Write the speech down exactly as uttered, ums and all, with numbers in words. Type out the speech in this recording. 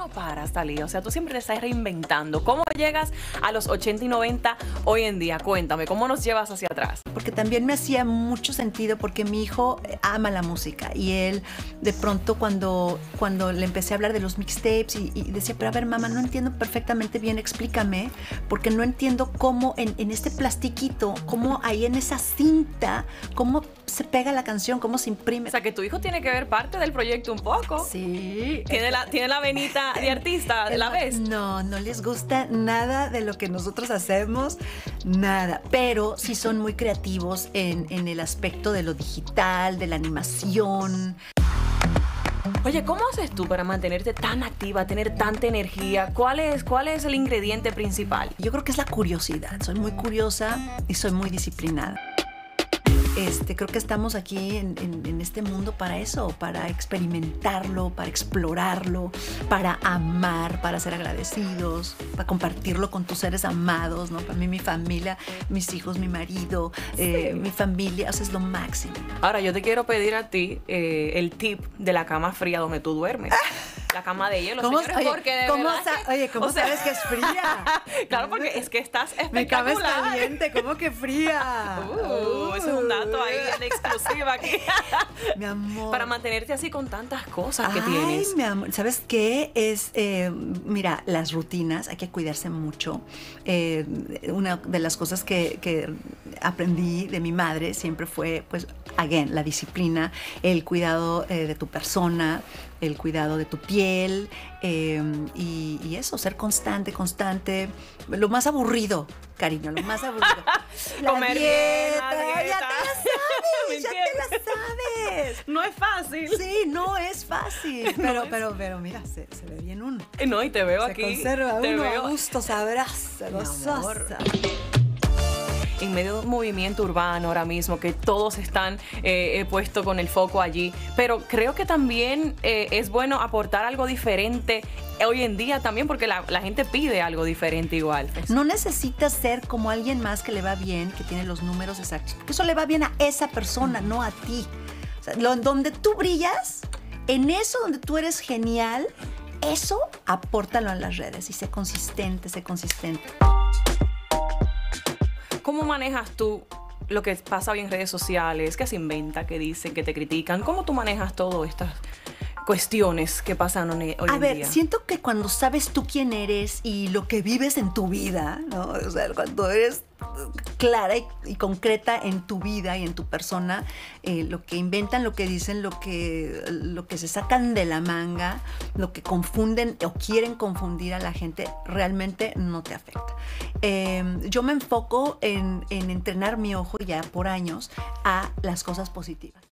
no paras, Thalía. O sea, tú siempre te estás reinventando. ¿Cómo llegas a los ochenta y noventa hoy en día? Cuéntame, ¿cómo nos llevas hacia atrás? Porque también me hacía mucho sentido porque mi hijo ama la música y él de pronto cuando, cuando le empecé a hablar de los mixtapes y, y decía, pero a ver, mamá, no entiendo perfectamente bien, explícame, porque no entiendo cómo en, en este plastiquito, cómo ahí en esa cinta, cómo se pega la canción, cómo se imprime. O sea, que tu hijo tiene que ver parte del proyecto un poco. Sí. Tiene la, tiene la venita de artista, ¿la ves? No, no les gusta nada de lo que nosotros hacemos, nada. Pero sí son muy creativos en, en el aspecto de lo digital, de la animación. Oye, ¿cómo haces tú para mantenerte tan activa, tener tanta energía? ¿Cuál es, cuál es el ingrediente principal? Yo creo que es la curiosidad. Soy muy curiosa y soy muy disciplinada. Este, creo que estamos aquí en, en, en este mundo para eso, para experimentarlo, para explorarlo, para amar, para ser agradecidos, para compartirlo con tus seres amados, ¿no? Para mí, mi familia, mis hijos, mi marido, eh, sí. mi familia, o sea, es lo máximo. Ahora, yo te quiero pedir a ti eh, el tip de la cama fría donde tú duermes. La cama de hielo, ¿Cómo, señores, oye, porque de ¿cómo verdad... sa oye, ¿cómo o sea, sabes que es fría? Claro, porque es que estás espectacular. Mi cama es caliente, ¿cómo que fría? Uh, uh, ese es un dato ahí de exclusiva aquí. Mi amor. Para mantenerte así con tantas cosas que Ay, tienes. Mi amor, ¿sabes qué? Es, eh, mira, las rutinas, hay que cuidarse mucho. Eh, una de las cosas que, que aprendí de mi madre siempre fue, pues, again, la disciplina, el cuidado eh, de tu persona, el cuidado de tu piel eh, y, y eso, ser constante, constante. Lo más aburrido, cariño, lo más aburrido. La Comer dieta, bien, la ya dieta. te la sabes, ya te la sabes. No es fácil. Sí, no es fácil, pero, no es... pero, pero mira, se, se ve bien uno. No, y te veo se aquí. Se conserva te uno veo... a gusto, sabrás, gozosa. En medio de un movimiento urbano ahora mismo, que todos están eh, puestos con el foco allí, pero creo que también eh, es bueno aportar algo diferente hoy en día también, porque la, la gente pide algo diferente igual. No necesitas ser como alguien más que le va bien, que tiene los números exactos, porque eso le va bien a esa persona, no a ti. O sea, lo, donde tú brillas, en eso donde tú eres genial, eso apórtalo en las redes y sé consistente, sé consistente. ¿Cómo manejas tú lo que pasa hoy en redes sociales? ¿Qué se inventa? ¿Qué dicen? ¿Qué te critican? ¿Cómo tú manejas todas estas cuestiones que pasan hoy, hoy A en ver, día? siento que cuando sabes tú quién eres y lo que vives en tu vida, ¿no? O sea, cuando eres clara y, y concreta en tu vida y en tu persona, eh, lo que inventan, lo que dicen, lo que, lo que se sacan de la manga, lo que confunden o quieren confundir a la gente, realmente no te afecta. Eh, yo me enfoco en, en entrenar mi ojo ya por años a las cosas positivas.